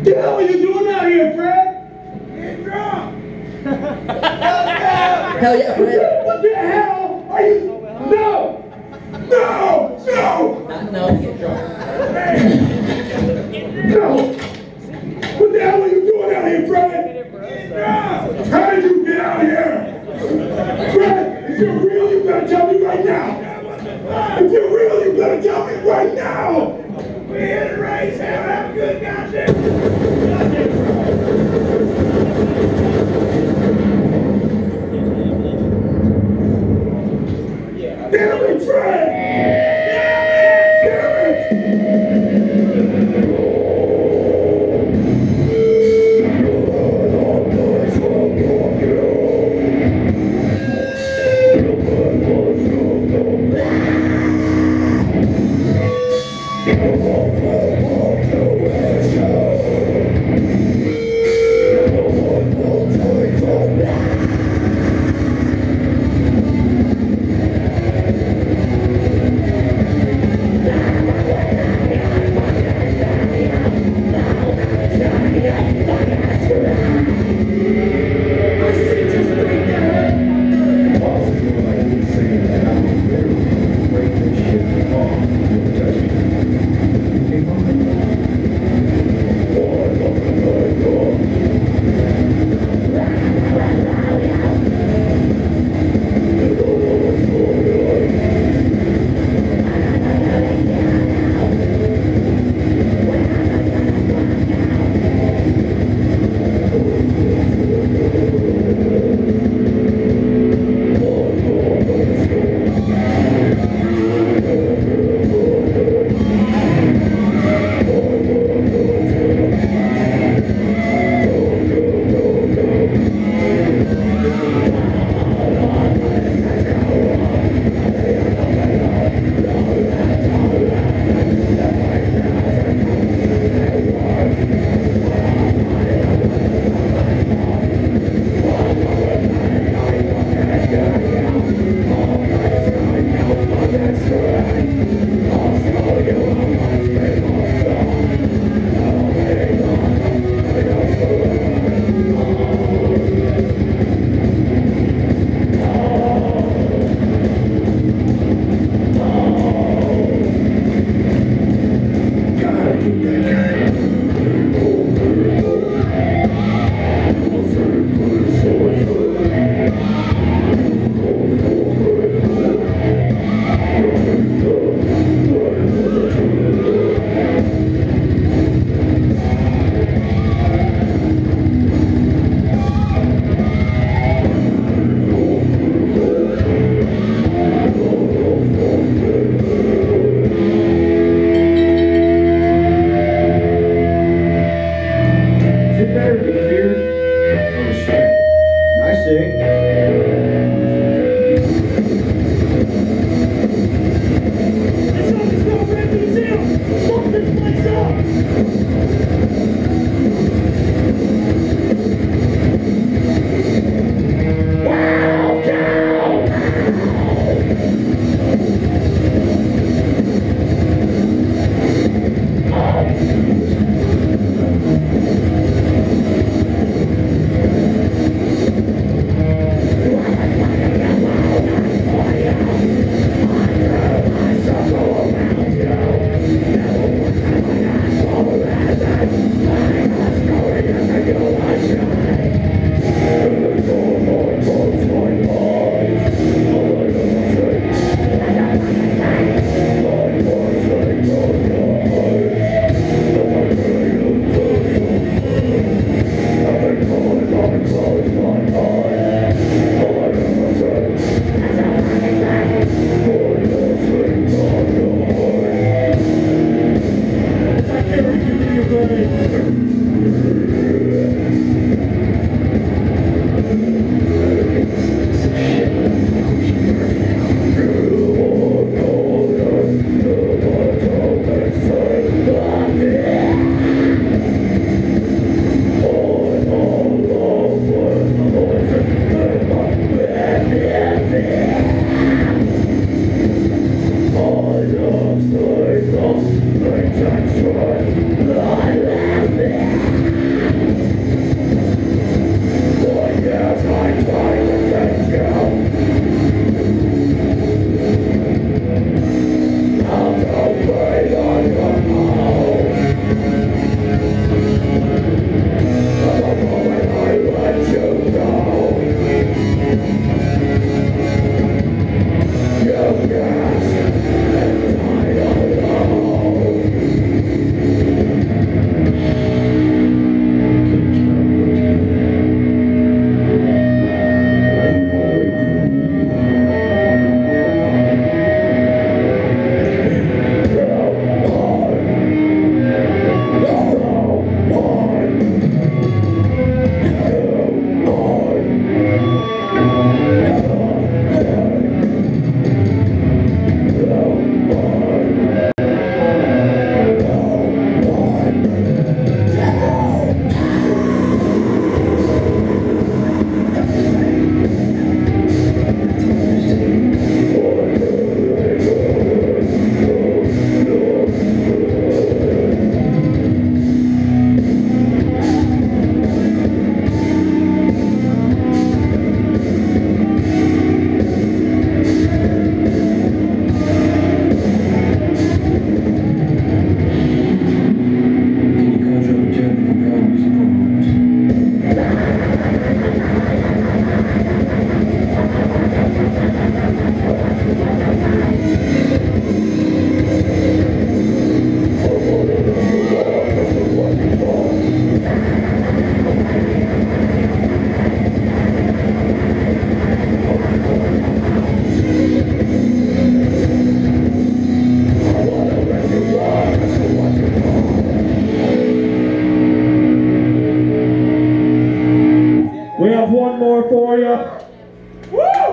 The hell are you doing out here, Fred? Getting drunk. Hell yeah, Fred. What the hell are you? No! No! No! Not no, get drunk. No! What the hell are you doing out here, Fred? Getting drunk. How did you get out here? Fred, if you're real, you better tell me right now. If you're real, you better tell me right now. We're here to raise hell. Have a good goddamn. Damn it, Fred! Damn it! Woo!